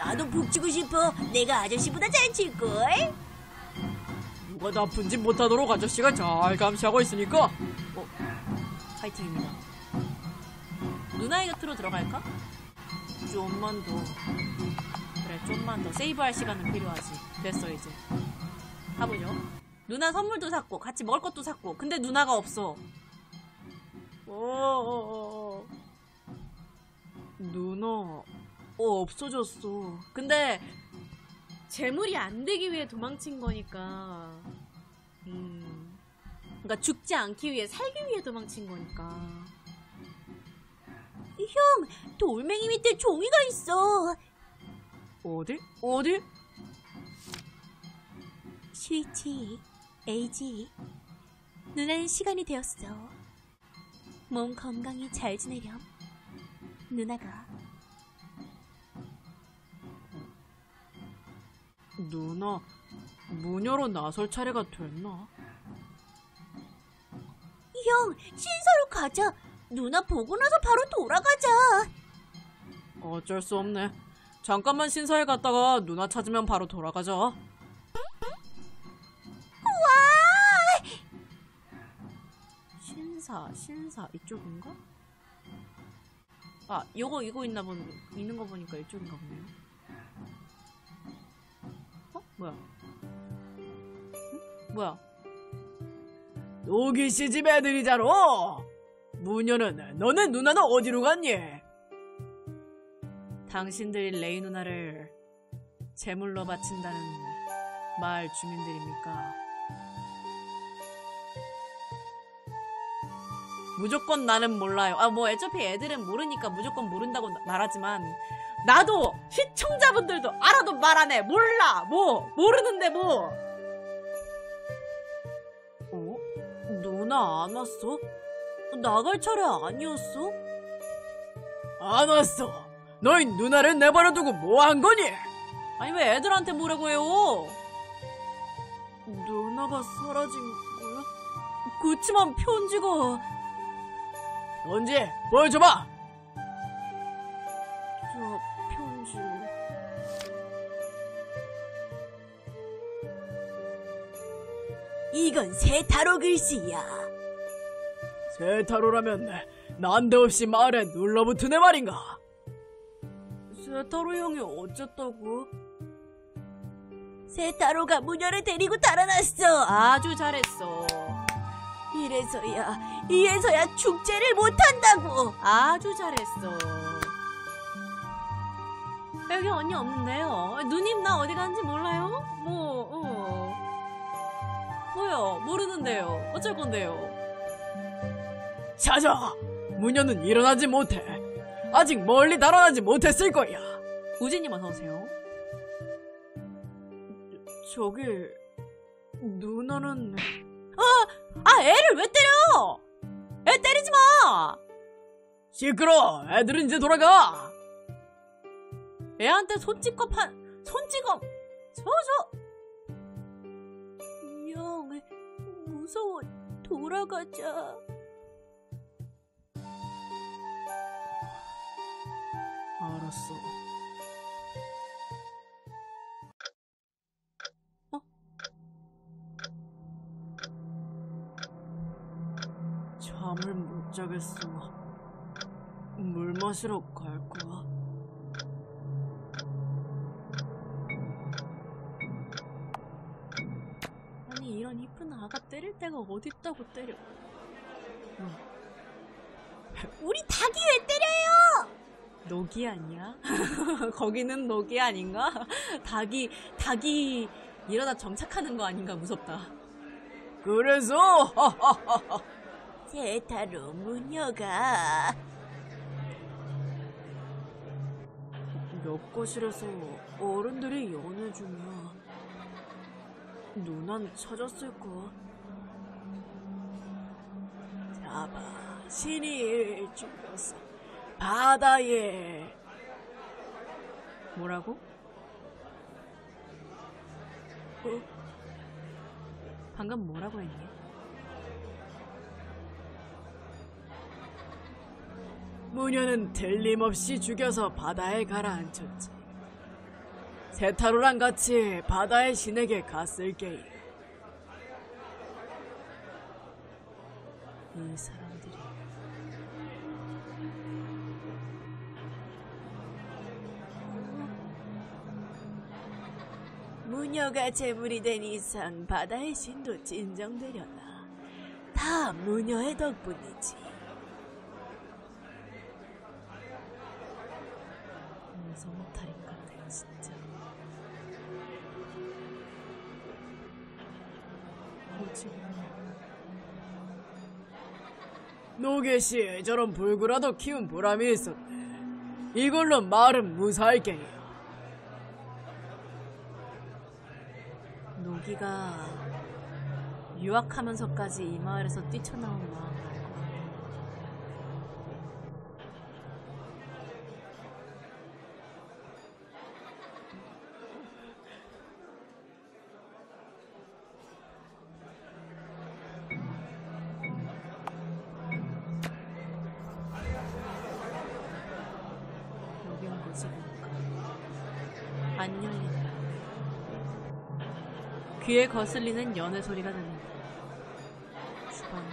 나도 북치고 싶어. 내가 아저씨보다 잘 칠걸. 누가 나쁜 짓 못하도록 아저씨가 잘 감시하고 있으니까. 파이팅입니다. 누나의 곁으로 들어갈까? 좀만 더. 그래, 좀만 더. 세이브할 시간은 필요하지. 됐어, 이제. 가보죠. 누나 선물도 샀고, 같이 먹을 것도 샀고, 근데 누나가 없어. 누나, 없어졌어. 근데, 재물이 안 되기 위해 도망친 거니까. 그러니까 죽지 않기 위해, 살기 위해 도망친 거니까. 형, 돌멩이 밑에 종이가 있어. 어디? 스위치, 에이지, 누나는 시간이 되었어. 몸 건강히 잘 지내렴. 누나가. 누나, 문 열어 나설 차례가 됐나? 형, 신사로 가자. 누나 보고 나서 바로 돌아가자. 어쩔 수 없네. 잠깐만 신사에 갔다가 누나 찾으면 바로 돌아가자. 와! 신사 이쪽인가? 아, 이거 있는 거 보니까 이쪽인가 보네요. 뭐야? 뭐야? 여기 시집 애들이잖아. 무녀는 너는 누나는 어디로 갔니? 당신들이 레이 누나를 제물로 바친다는 마을 주민들입니까? 무조건 나는 몰라요. 뭐 어차피 애들은 모르니까 무조건 모른다고 말하지만 나도 시청자분들도 알아도 말 안 해. 몰라. 모르는데 뭐. 누나 안 왔어? 나갈 차례 아니었어? 안 왔어. 너희 누나를 내버려두고 뭐 한 거니? 아니 왜 애들한테 뭐라고 해요? 누나가 사라진 거야? 그치만 편지가... 편지 보여줘봐. 저 편지... 이건 세타로 글씨야. 세타로라면 난데없이 말에 눌러붙으네 말인가? 세타로 형이 어쨌다고? 세타로가 무녀를 데리고 달아났어. 아주 잘했어. 이래서야 축제를 못한다고. 아주 잘했어. 여기 언니 없는데요. 누님 나 어디 갔는지 몰라요? 뭐요? 모르는데요. 어쩔 건데요? 찾아! 무녀는 일어나지 못해. 아직 멀리 달아나지 못했을 거야. 우진님 어서오세요. 저기... 누나는... 애를 왜 때려! 애 때리지 마! 시끄러! 애들은 이제 돌아가! 애한테 손찌검 형, 무서워. 돌아가자. 알았어. 잠을 못 자겠어. 물 마시러 갈 거야. 아니 이런 이쁜 아가 때릴 데가 어딨다고 때려. 우리 닭이 왜 때려요? 녹이 아니야? 거기는 녹이 아닌가? 닭이 이러다 정착하는 거 아닌가 무섭다. 그래서 세타로 무녀가 옆거실에서 어른들이 연애 중이야. 누난 찾았을까? 잡아 신이 죽였어 바다에. 뭐라고? 방금 뭐라고 했니? 무녀는 틀림없이 죽여서 바다에 가라앉혔지. 세타로랑 같이 바다의 신에게 갔을게요. 이 사람들이 무녀가 제물이 된 이상 바다의 신도 진정되려나. 다 무녀의 덕분이지. 성탈인 같아 진짜. 뭐지? 노게씨 저런 불구라도 키운 보람이 있었네. 이걸로 말은 무사할게요. 노기가 유학하면서까지 이 마을에서 뛰쳐나온 마음을 알 것 같아. 여긴 뭐지? 안 열린다. 귀에 거슬리는 연애 소리가 들린다. 주방.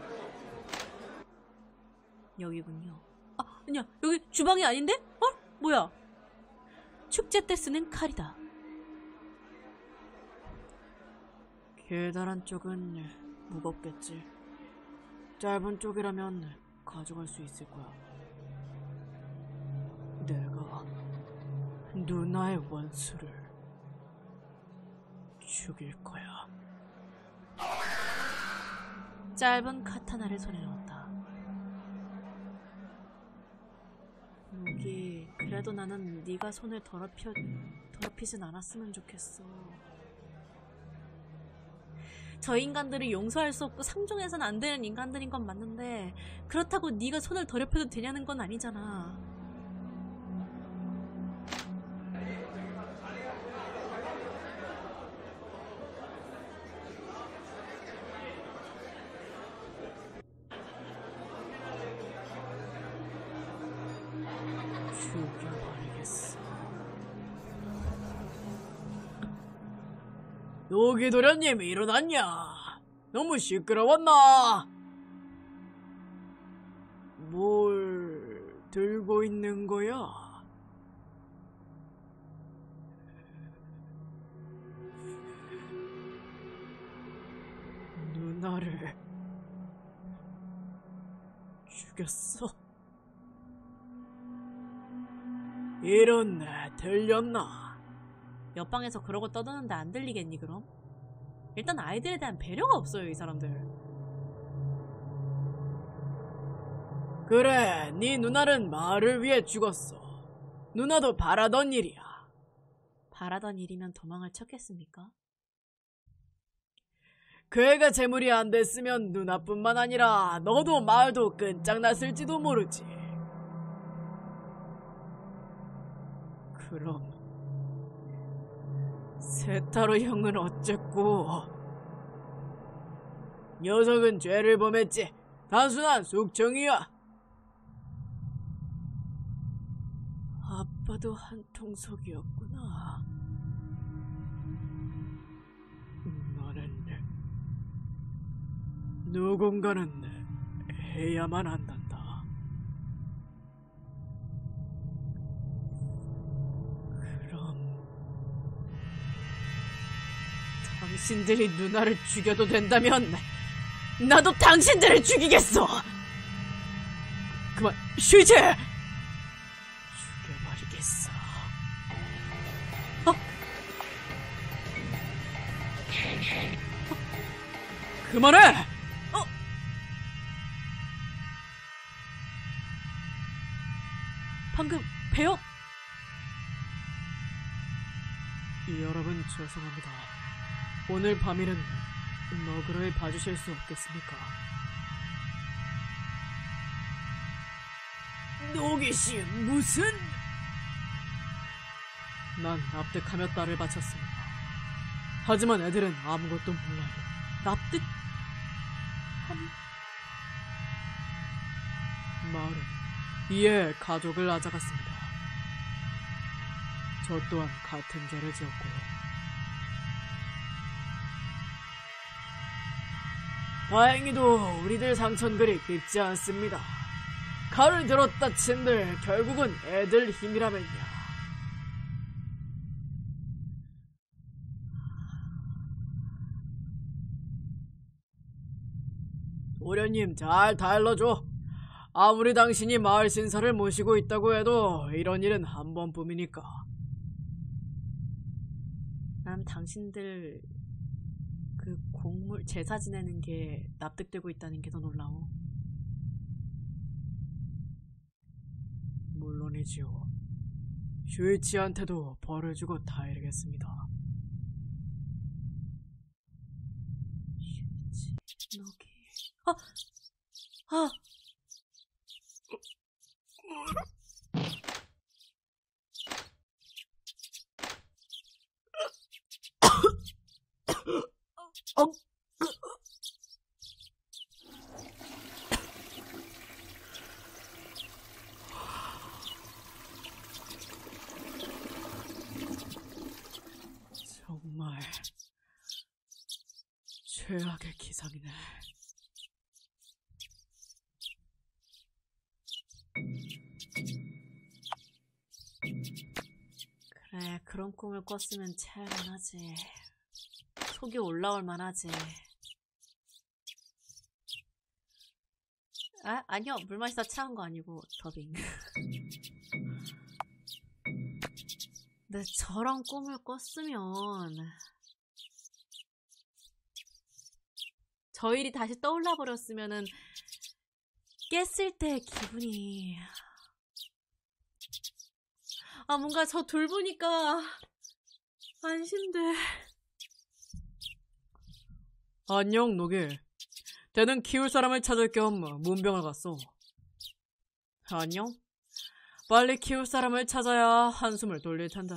여기군요. 아, 아니야. 여기 주방이 아닌데? 어? 뭐야? 축제 때 쓰는 칼이다. 길다란 쪽은 무겁겠지. 짧은 쪽이라면 가져갈 수 있을 거야. 내가 누나의 원수를 죽일 거야. 짧은 카타나를 손에 넣었다. 여기 그래도 나는 네가 손을 더럽히진 않았으면 좋겠어. 저 인간들이 용서할 수 없고 상종해서는 안 되는 인간들인 건 맞는데 그렇다고 네가 손을 더럽혀도 되냐는 건 아니잖아. 죽여버리겠어. 노기도련님이 일어났냐? 너무 시끄러웠나? 뭘 들고 있는 거야? 누나를 죽였어? 이런네 들렸나? 옆방에서 그러고 떠드는데 안 들리겠니 그럼? 일단 아이들에 대한 배려가 없어요 이 사람들. 그래, 네 누나는 마을을 위해 죽었어. 누나도 바라던 일이야. 바라던 일이면 도망을 쳤겠습니까? 그 애가 재물이 안 됐으면 누나뿐만 아니라 너도 마을도 끝장났을지도 모르지. 그럼 세타로 형은 어쨌고? 녀석은 죄를 범했지. 단순한 숙청이야. 아빠도 한통속이었구나. 너는 누군가는 해야만 한단다. 당신들이 누나를 죽여도 된다면 나도 당신들을 죽이겠어. 그만 쉬지. 죽여버리겠어. 그만해. 방금 배역. 여러분 죄송합니다. 오늘 밤에는 너그러이 봐주실 수 없겠습니까? 노기씨 무슨? 난 납득하며 딸을 바쳤습니다. 하지만 애들은 아무것도 몰라요. 납득? 마을은 이에 가족을 앗아갔습니다. 저 또한 같은 죄를 지었고요. 다행히도 우리들 상처는 그리 깊지 않습니다. 칼을 들었다 친들 결국은 애들 힘이라면야. 도련님 잘 달러줘. 아무리 당신이 마을 신사를 모시고 있다고 해도 이런 일은 한 번뿐이니까. 난 당신들 그 곡물 제사 지내는 게 납득되고 있다는 게 더 놀라워. 물론이지요. 슈이치한테도 벌을 주고 다 이르겠습니다. 슈이치, 너기. 아! 정말 최악의 기상이네. 그래, 그런 꿈을 꿨으면 체할만하지. 속이 올라올 만하지. 아니요. 물 마시다 체한 거 아니고 더빙. 근데 저런 꿈을 꿨으면 저 일이 다시 떠올라 버렸으면은 깼을 때 기분이 뭔가 저 둘 보니까 안심돼. 안녕 노길. 대는 키울 사람을 찾을 겸 문병을 갔어. 안녕. 빨리 키울 사람을 찾아야 한숨을 돌릴 텐데.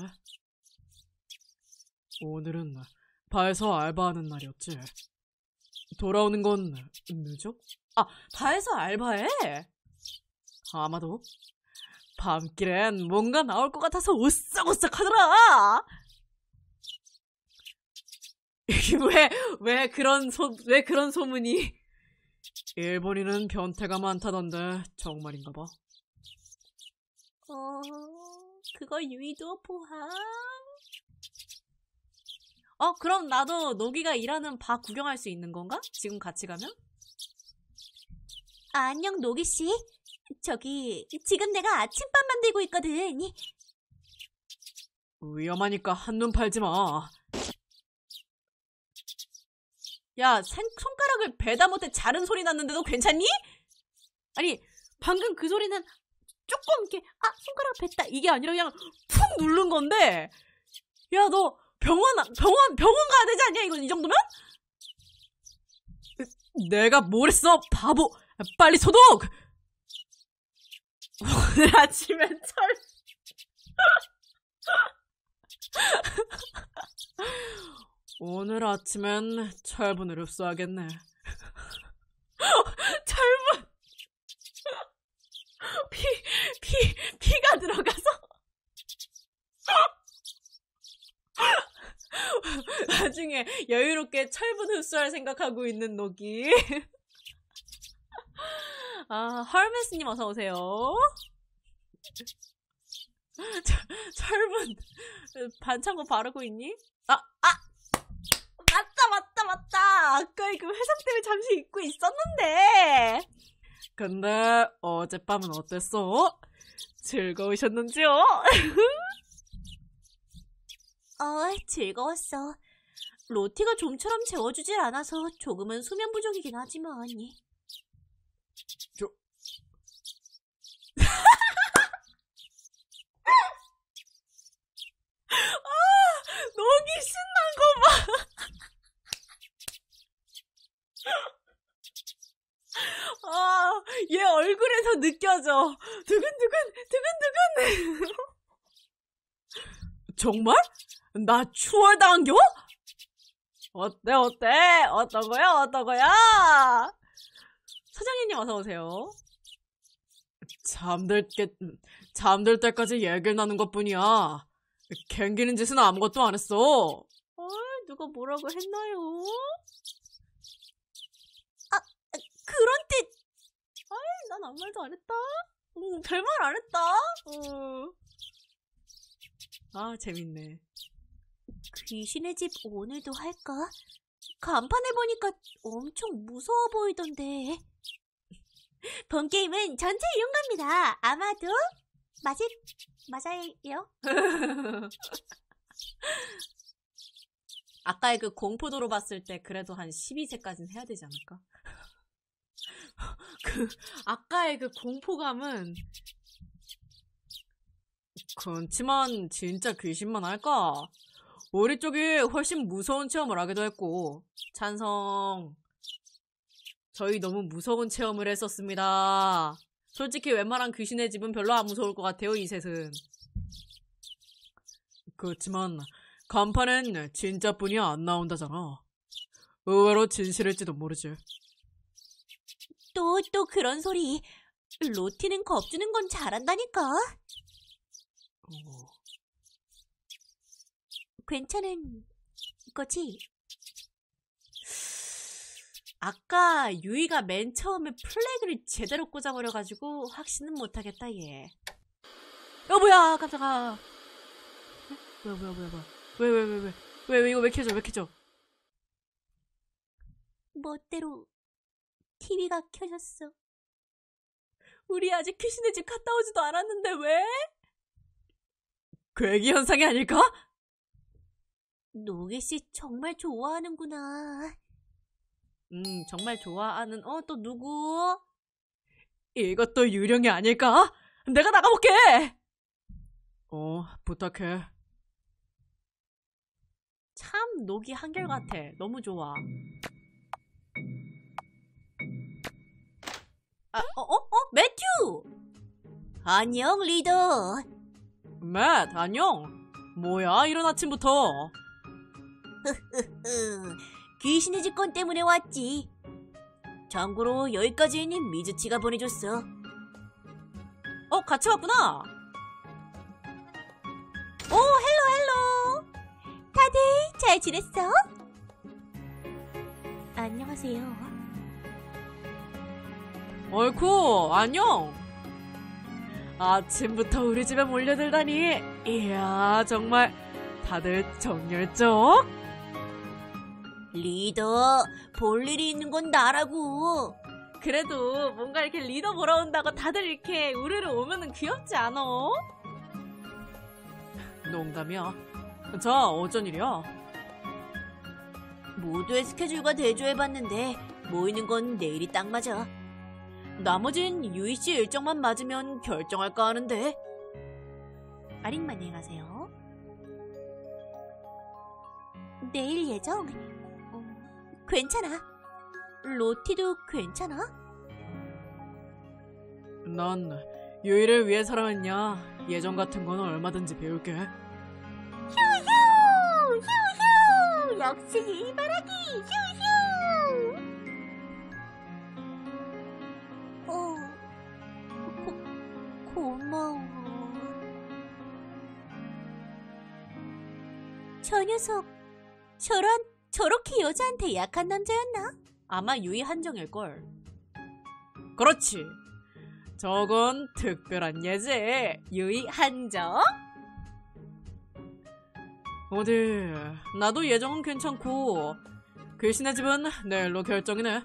오늘은 바에서 알바하는 날이었지. 돌아오는 건 늦어? 바에서 알바해? 아마도. 밤길엔 뭔가 나올 것 같아서 오싹오싹 하더라. 왜 그런 소문이? 일본인은 변태가 많다던데 정말인가 봐. 그거 유의도 포함? 그럼 나도 노기가 일하는 바 구경할 수 있는 건가? 지금 같이 가면? 안녕, 노기씨. 저기, 지금 내가 아침밥 만들고 있거든. 위험하니까 한눈 팔지 마. 야, 손가락을 베다 못해 자른 소리 났는데도 괜찮니? 아니, 방금 그 소리는 조금 이렇게 손가락 뱉다 이게 아니라 그냥 푹 누른 건데. 야, 너 병원 가야 되지 않냐? 이건 이 정도면? 내가 뭘 했어, 바보. 빨리 소독. 오늘 아침엔 오늘 아침엔 철분을 흡수하겠네. 철분! 피가 들어가서? 나중에 여유롭게 철분 흡수할 생각하고 있는 노기. 헐메스님 어서오세요. 철분 반창고 바르고 있니? 맞다. 아까 그 회상 때문에 잠시 잊고 있었는데. 근데 어젯밤은 어땠어? 즐거우셨는지요? 즐거웠어. 로티가 좀처럼 재워주질 않아서 조금은 수면 부족이긴 하지만. 녹이 신난 거 봐. 얘 얼굴에서 느껴져. 두근두근. 정말? 나 추월당한겨? 어때? 어떤 거야? 사장님 어서오세요. 잠들 때까지 얘기를 나눈 것뿐이야. 갱기는 짓은 아무것도 안 했어. 누가 뭐라고 했나요? 그런 뜻. 난 아무 말도 안 했다. 별말 안 했다. 아, 재밌네. 귀신의 집 오늘도 할까? 간판을 보니까 엄청 무서워 보이던데. 본 게임은 전체 이용가입니다. 아마도 맞아요? 아까의 그 공포도로 봤을 때 그래도 한 12세까지는 해야 되지 않을까? 아까의 그 공포감은 그렇지만 진짜 귀신만 할까? 우리 쪽이 훨씬 무서운 체험을 하기도 했고. 찬성. 저희 너무 무서운 체험을 했었습니다. 솔직히 웬만한 귀신의 집은 별로 안 무서울 것 같아요, 이 셋은. 그렇지만 간판엔 진짜뿐이 안 나온다잖아. 의외로 진실일지도 모르지. 또 그런 소리. 로티는 겁주는 건 잘한다니까. 괜찮은 거지? 아까 유이가 맨 처음에 플래그를 제대로 꽂아버려가지고 확신은 못하겠다 얘. 뭐야 깜짝아. 왜 이거 왜 켜져? 멋대로 TV가 켜졌어. 우리 아직 귀신의 집 갔다 오지도 않았는데 왜? 괴기 현상이 아닐까? 노게씨 정말 좋아하는구나. 정말 좋아하는 또 누구? 이것도 유령이 아닐까? 내가 나가볼게. 부탁해. 참 녹이 한결같아. 너무 좋아. 매튜! 안녕, 리더. 맷, 안녕. 뭐야, 이른 아침부터. 귀신의 집 건 때문에 왔지. 참고로 여기까지는 미즈치가 보내줬어. 같이 왔구나. 오, 헬로. 다들 잘 지냈어? 안녕하세요. 어이쿠, 안녕. 아침부터 우리 집에 몰려들다니. 이야, 정말 다들 정열적. 리더, 볼 일이 있는 건 나라고. 그래도 뭔가 이렇게 리더 보러 온다고 다들 이렇게 우르르 오면은 귀엽지 않아? 농담이야. 자, 어쩐 일이야? 모두의 스케줄과 대조해봤는데 모이는 건 내일이 딱 맞아. 나머진 유이씨 일정만 맞으면 결정할까 하는데. 아링만 행하세요. 내일 예정? 괜찮아. 로티도 괜찮아? 난 유이를 위해 살아왔냐. 예정 같은 건 얼마든지 배울게. 휴휴! 역시 이바라기! 휴휴! 고마워. 저 녀석 저렇게 여자한테 약한 남자였나? 아마 유이 한정일걸. 그렇지. 저건 특별한 예제. 유이 한정? 어디, 나도 예정은 괜찮고 귀신의 집은 내일로 결정이네.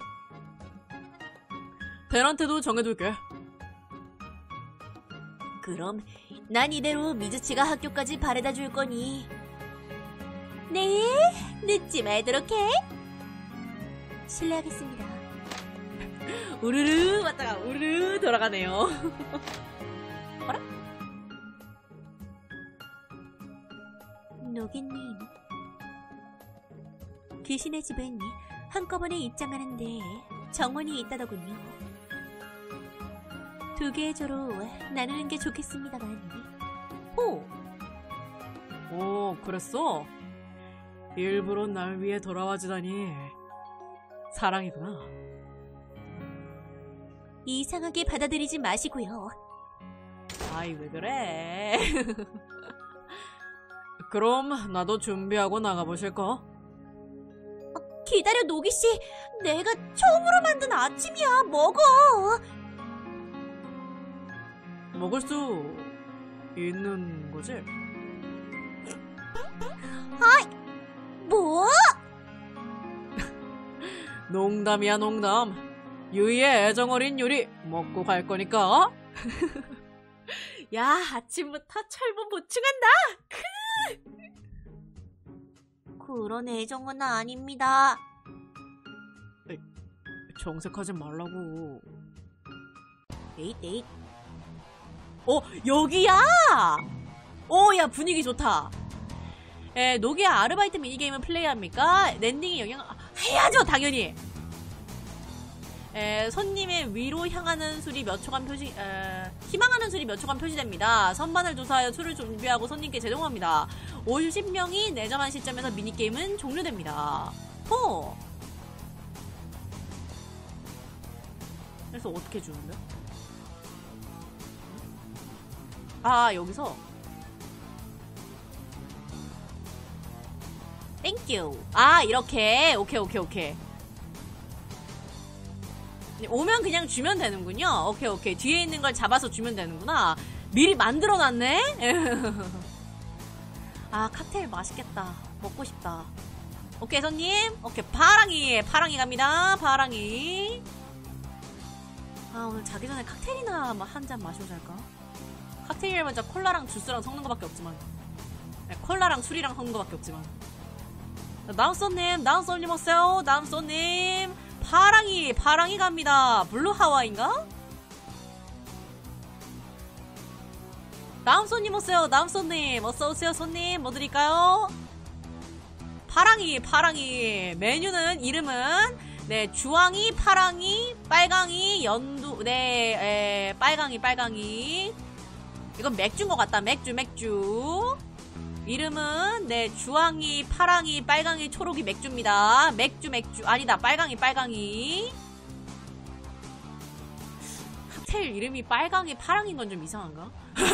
댄한테도 정해둘게. 그럼 난 이대로 미즈치가 학교까지 바래다 줄 거니 내일 늦지 말도록 해. 실례하겠습니다. 우르르 왔다가 우르르 돌아가네요. 노기님, 귀신의 집은 한꺼번에 입장하는데 정원이 있다더군요. 2개의 조로 나누는 게 좋겠습니다만. 오, 그랬어? 일부러 날 위해 돌아와주다니. 사랑이구나. 이상하게 받아들이지 마시고요. 아이 왜 그래? 그럼 나도 준비하고 나가보실까? 기다려, 노기씨. 내가 처음으로 만든 아침이야. 먹어. 먹을 수 있는 거지? 뭐? 농담이야, 농담. 유이의 애정어린 요리 먹고 갈 거니까. 야, 아침부터 철분 보충한다. 그런 애정은 아닙니다. 정색하지 말라고. 에잇. 여기야! 야, 분위기 좋다. 노기야 아르바이트 미니게임은 플레이합니까? 랜딩에 영향, 해야죠, 당연히! 손님의 위로 향하는 술이 몇 초간 희망하는 술이 몇 초간 표시됩니다. 선반을 조사하여 술을 준비하고 손님께 제공합니다. 50명이 내점한 시점에서 미니게임은 종료됩니다. 그래서 어떻게 주는데? 여기서 땡큐. 이렇게. 오케이. 오면 그냥 주면 되는군요. 오케이. 뒤에 있는 걸 잡아서 주면 되는구나. 미리 만들어놨네? 칵테일 맛있겠다. 먹고 싶다. 오케이, 손님. 오케이, 파랑이 갑니다. 파랑이. 오늘 자기 전에 칵테일이나 한 잔 마시고 잘까? 칵테일이면 진짜 콜라랑 주스랑 섞는 거밖에 없지만. 콜라랑 술이랑 섞는 거밖에 없지만. 다음 손님 오세요. 다음 손님. 파랑이 갑니다. 블루 하와이인가? 다음 손님 오세요. 다음 손님. 어서오세요, 손님. 뭐 드릴까요? 파랑이. 메뉴는, 이름은, 주황이, 파랑이, 빨강이, 연두, 빨강이. 이건 맥주인 것 같다. 맥주. 이름은 주황이, 파랑이, 빨강이, 초록이 맥주입니다. 맥주. 아니다, 빨강이. 칵테일 이름이 빨강이, 파랑인 건 좀 이상한가?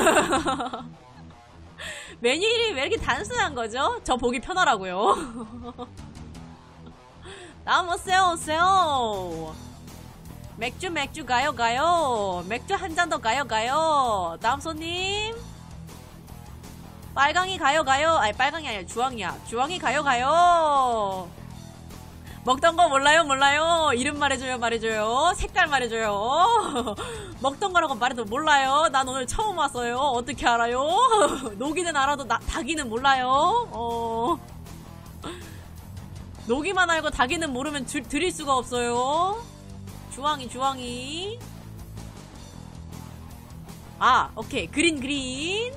메뉴 이름이 왜 이렇게 단순한 거죠? 저 보기 편하라고요. 다음 오세요. 맥주 가요. 맥주 한 잔 더 가요. 다음 손님. 빨강이 가요. 빨강이 아니라 주황이야. 주황이 가요. 먹던 거 몰라요. 이름 말해줘요. 색깔 말해줘요. 먹던 거라고 말해도 몰라요. 난 오늘 처음 왔어요. 어떻게 알아요? 노기는 알아도 닭이는 몰라요. 노기만 알고 닭이는 모르면 드릴 수가 없어요. 주황이. 오케이. 그린.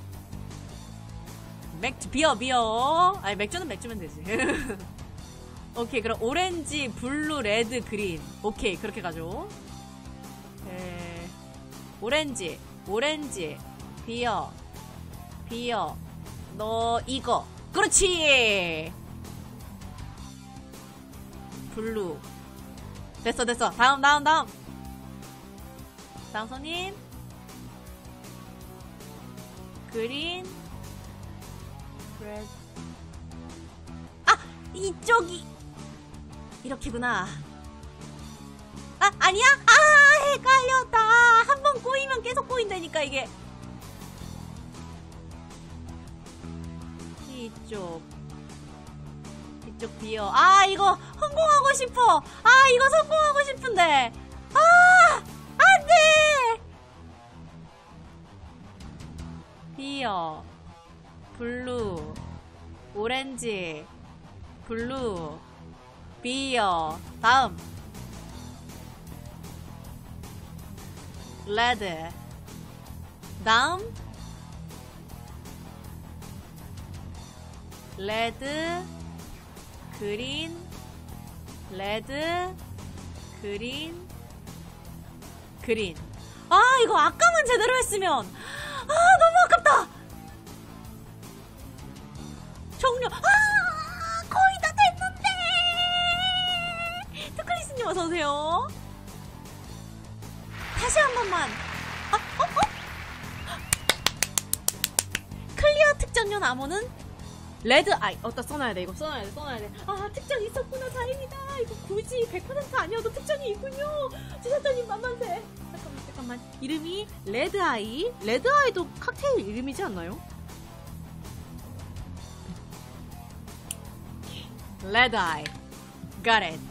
맥주, 비어. 맥주는 맥주면 되지. 오케이, 그럼 오렌지, 블루, 레드, 그린. 오케이, 그렇게 가죠. 오렌지. 비어. 너 이거. 그렇지! 블루. 됐어. 다음. 다음 손님. 그린. 레드. 이쪽이 이렇게구나. 아니야? 헷갈렸다. 한 번 꼬이면 계속 꼬인다니까 이게. 이쪽 비어. 이거 성공하고 싶어. 이거 성공하고 싶은데. 안돼. 비어. 블루. 오렌지. 블루. 비어. 다음. 레드. 다음. 레드. 그린. 레드. 그린. 이거 아까만 제대로 했으면. 너무 아깝다. 종료. 거의 다 됐는데. 투클리스님 어서오세요. 다시 한 번만. 클리어 특전용 암호는 레드 아이. 딱 써놔야 돼. 이거 써놔야 돼. 아, 특전이 있었구나. 다행이다. 이거 굳이 100% 아니어도 특전이 있군요. 지사장님 만만세. 잠깐만. 이름이 레드 아이. 레드 아이도 칵테일 이름이지 않나요? 레드 아이. Got it.